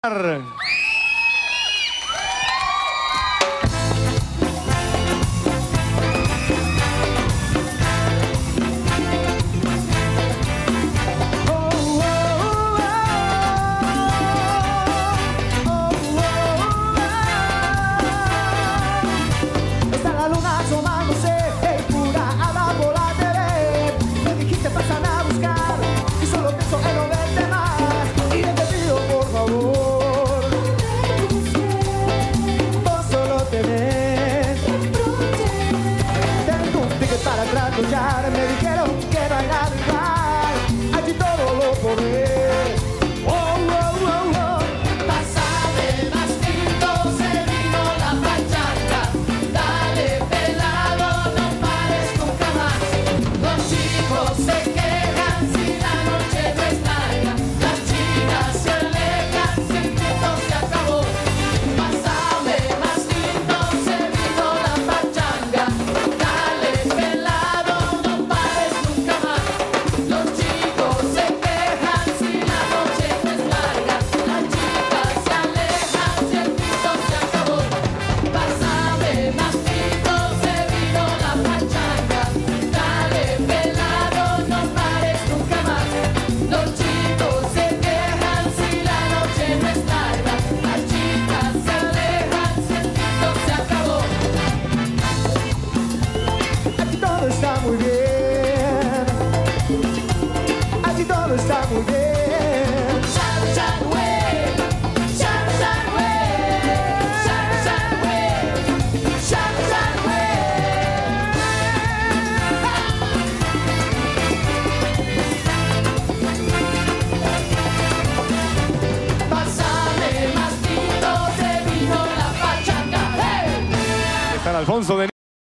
Está la luna asomándose, pura habla por la TV. Me dijiste pasan a buscar y solo pienso en no verte más. Y te pido por favor, vos solo tenés. Tengo un ticket para trasnochar, me dijeron que no hay nada igual. Allí todo lo podés. Está muy bien, aquí todo está muy bien. Shine, shine away, shine, shine away, shine, shine away, shine, shine away. Pásame más tinto, se vino la pachanga. Hey. Está Alfonso de